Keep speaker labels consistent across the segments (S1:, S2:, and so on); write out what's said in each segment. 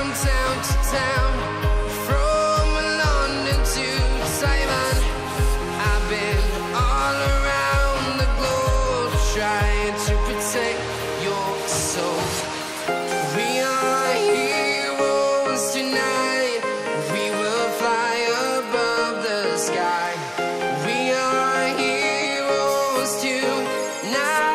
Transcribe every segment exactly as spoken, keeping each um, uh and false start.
S1: town to town, from London to Taiwan. I've been all around the globe trying to protect your soul. We are heroes tonight. We will fly above the sky. We are heroes tonight.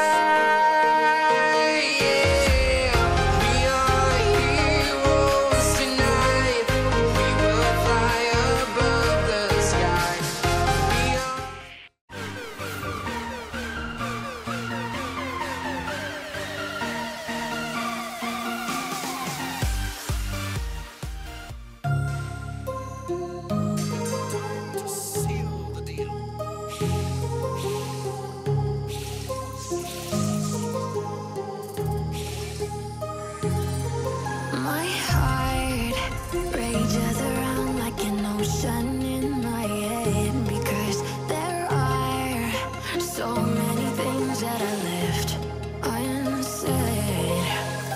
S2: My heart rages around like an ocean in my head, because there are so many things that I left unsaid.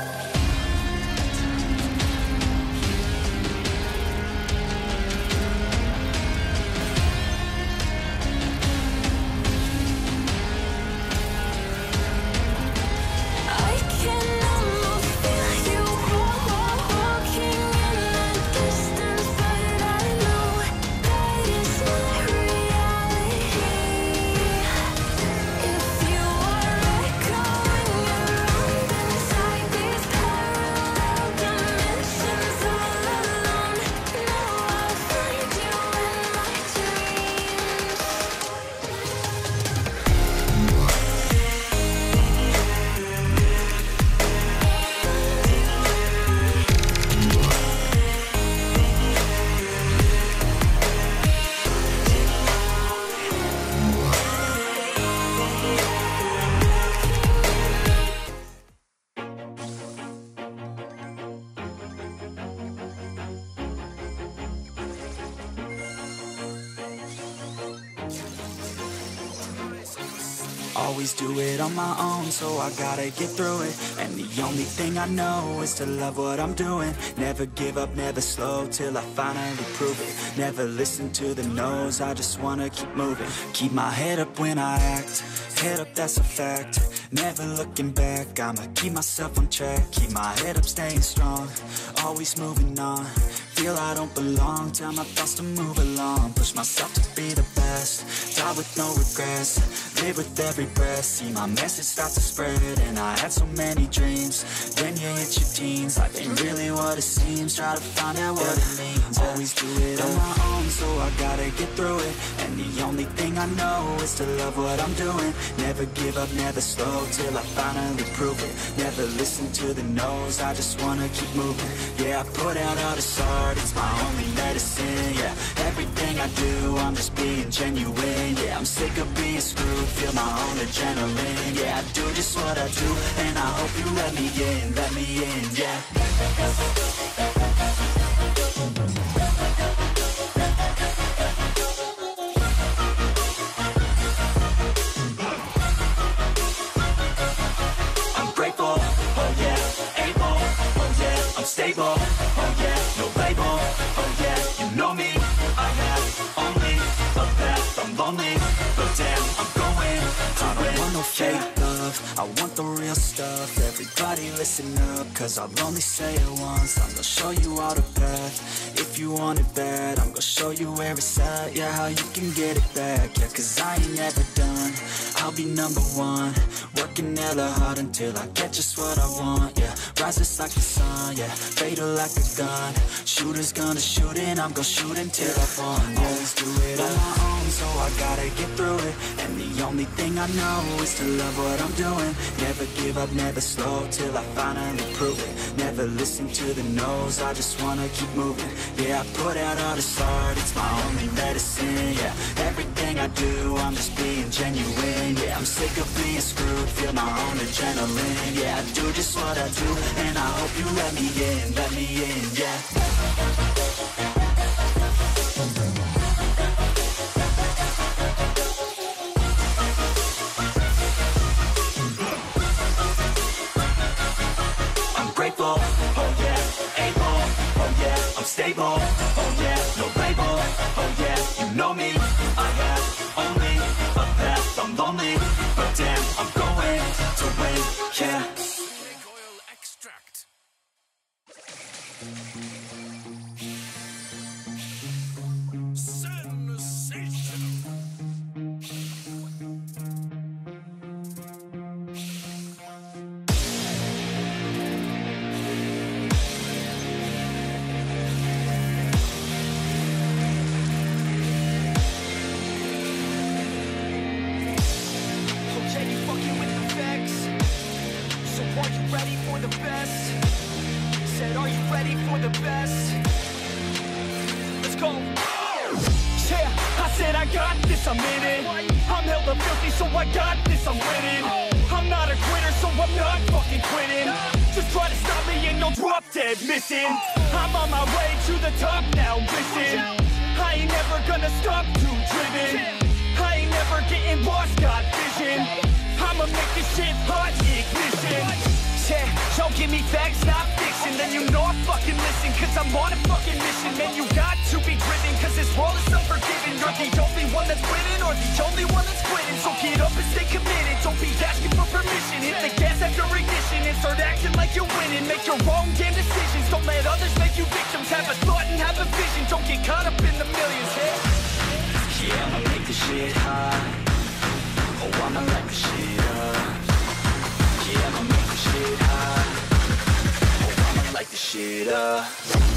S2: I can almost feel you walking in the distance, but I know that it's not reality. If you are echoing around inside these parallel dimensions all alone, know I'll find you in my dreams.
S3: Always do it on my own, so I gotta get through it. And the only thing I know is to love what I'm doing. Never give up, never slow, till I finally prove it. Never listen to the no's, I just wanna keep moving. Keep my head up when I act, head up, that's a fact. Never looking back, I'ma keep myself on track. Keep my head up, staying strong, always moving on. Feel I don't belong, tell my thoughts to move along. Push myself to be the best, die with no regrets. Live with every breath, see my message start to spread. And I had so many dreams, then you hit your teens. Life ain't really what it seems, try to find out what it means. Always do it on my own, so I gotta get through it. And the only thing I know is to love what I'm doing. Never give up, never slow, till I finally prove it. Never listen to the no's, I just wanna keep moving. Yeah, I put out all this art, it's my only medicine. Yeah, everything I do, I'm just being genuine. Yeah, I'm sick of being screwed, feel my own adrenaline. Yeah, I do just what I do, and I hope you let me in, let me in, yeah. I'm grateful, oh yeah, able, oh yeah, I'm stable, oh yeah, no label, oh yeah, you know me, I have only a path, I'm lonely, but damn, I'm going to I don't want no fake love, I want the real stuff. Everybody listen up, cause I'll only say it once. I'm gonna show you all the path, if you want it bad. I'm gonna show you where it's at, yeah, how you can get it back. Yeah, cause I ain't never done, I'll be number one. Working hella hard until I get just what I want, yeah. Rises like the sun, yeah, fatal like a gun. Shooter's gonna shoot and I'm gonna shoot until I fall, yeah. Always do it on my own, so I gotta get through it. And the only thing I know is to love what I'm doing. Never give up, never slow, till I finally prove it. Never listen to the no's, I just wanna keep moving. Yeah, I put out all this art, it's my only medicine. Yeah, everything I do, I'm just being genuine. Yeah, I'm sick of being screwed, feel my own adrenaline. Yeah, I do just what I do, and I hope you let me in, let me in, yeah. I'm grateful, oh yeah, able, stable. Oh yeah, no label. Oh yeah, you know me. I have only a path. I'm lonely, but damn, I'm going to win. Yeah.
S4: Oil extract. Sensational.
S5: I'm in it. I'm hella filthy, so I got this, I'm winning. I'm not a quitter, so I'm not fucking quitting. Just try to stop me and you'll drop dead missing. I'm on my way to the top now, listen. I ain't never gonna stop, too driven. I ain't never getting lost, got vision. I'ma make this shit hot, ignition. Yeah, don't give me facts, not fiction. Then you know I fucking listen, cause I'm on a fucking mission. Man, you got to be driven, cause this world is unforgiving. You're the only one that's winning, or the only one that's quitting. So get up and stay committed, don't be asking for permission. Hit the gas after ignition and start acting like you're winning. Make your own damn decisions, don't let others make you victims. Have a thought and have a vision, don't get caught up in the millions. Yeah,
S3: yeah, I'ma make this shit hot. Oh, I'ma light this shit up. Yeah, I'ma make this shit hot. Oh, I'ma light this shit up.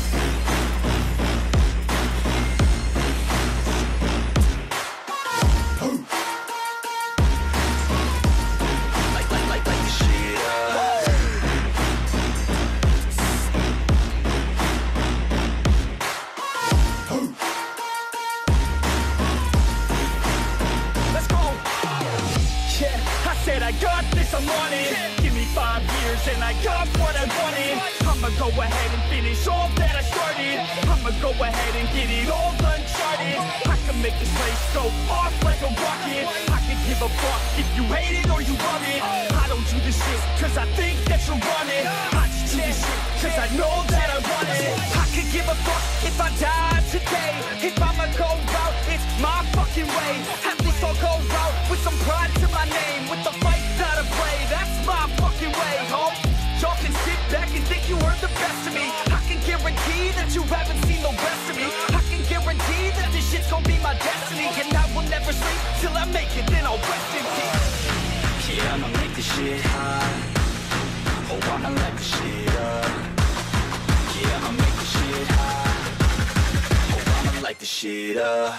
S5: I'm on it. Give me five years and I got what I wanted. I'ma go ahead and finish all that I started. I'ma go ahead and get it all uncharted. I can make this place go off like a rocket. I can give a fuck if you hate it or you love it. I don't do this shit cause I think that you want it. I just do this shit cause I know that I want it. I could give a fuck if I die today. If I'ma go out, it's my fucking way. At least I'll go out with some pride to my name. With the fight that I play, that's my fucking way, ho. Y'all can sit back and think you heard the best of me. I can guarantee that you haven't seen the rest of me. I can guarantee that this shit's gonna be my destiny. And I will never sleep till I make it, then I'll rest in peace.
S3: Yeah, I'ma make this shit hot. Oh, I'ma light this shit up. Yeah, I'ma make this shit hot. Oh, I'ma light this shit up.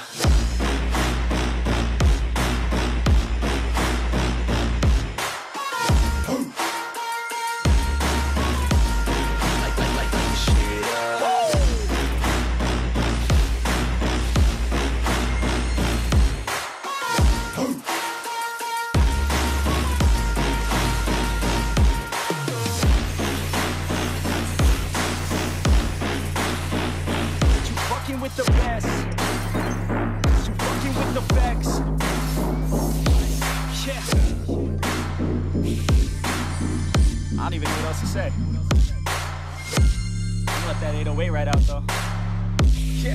S5: With the best, you fucking with the facts. Yeah. I don't even know what else to say. I'm gonna let that eight oh eight right out though. Yeah.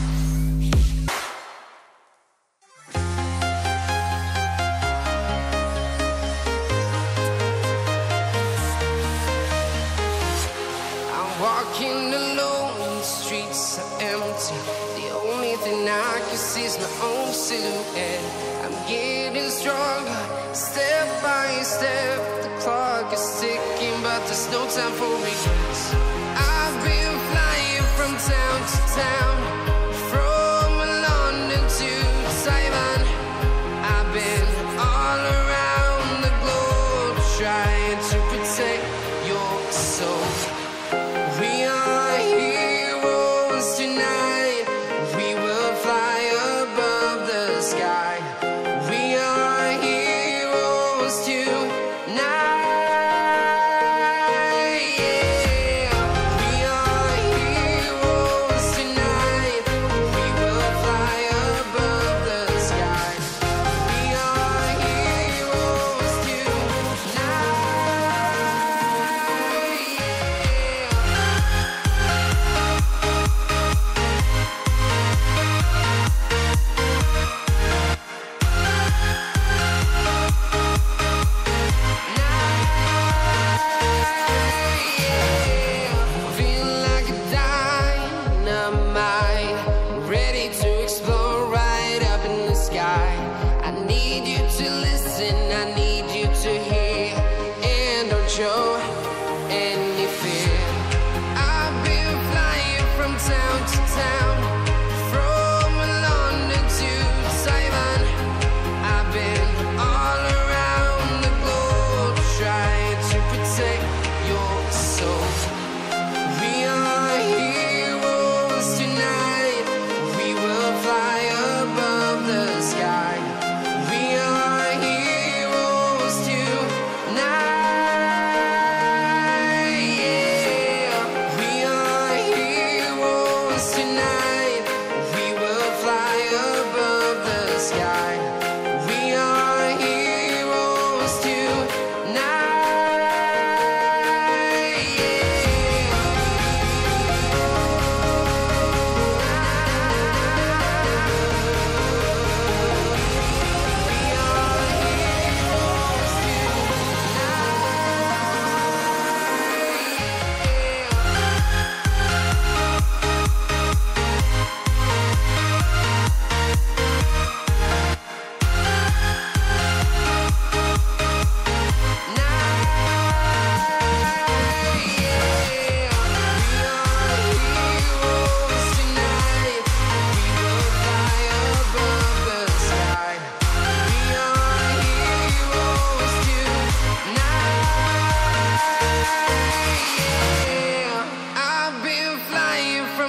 S1: Walking alone, the streets are empty. The only thing I can see is my own silhouette. I'm getting stronger, step by step. The clock is ticking, but there's no time for regrets. I've been flying from town to town, from London to Taiwan. I've been all around the globe, trying to protect your soul. We are heroes tonight. We will fly above the sky. We are heroes tonight. Yeah.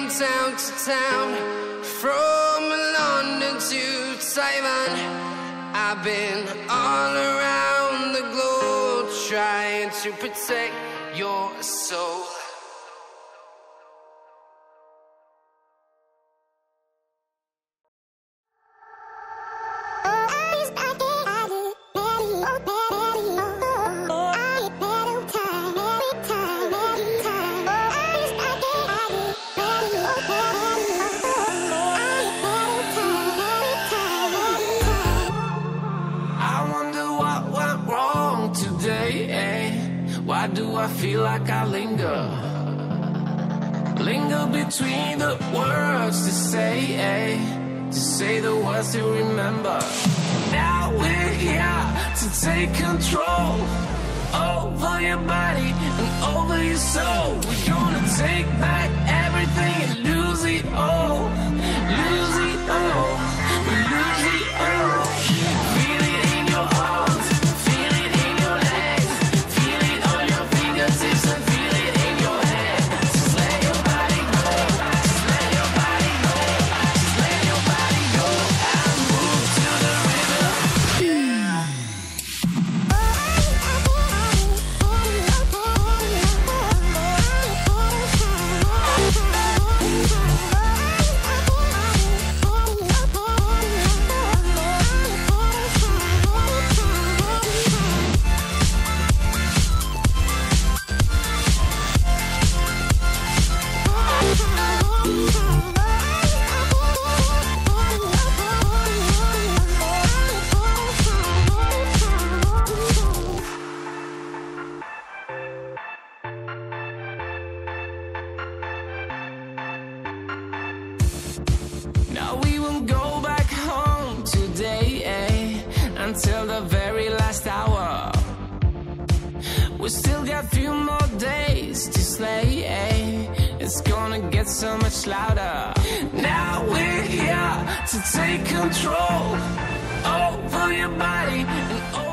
S1: town to town, from London to Taiwan. I've been all around the globe trying to protect your soul.
S6: Why do I feel like I linger? Linger between the words to say, eh? To say the words to remember. Now we're here to take control over your body and over your soul. We're gonna take back everything and lose it all. Lose it all. We lose it all. Feel it in your arms. Feel it in your legs. Feel it on your fingertips and feel it in your head. Just let your body go. Just let your body go. Just let your body go and move to the rhythm. Yeah. Now we won't go back home today, eh? Until the very last hour. We still got a few more days to slay, eh? It's gonna get so much louder. Now we're here to take control over your body and over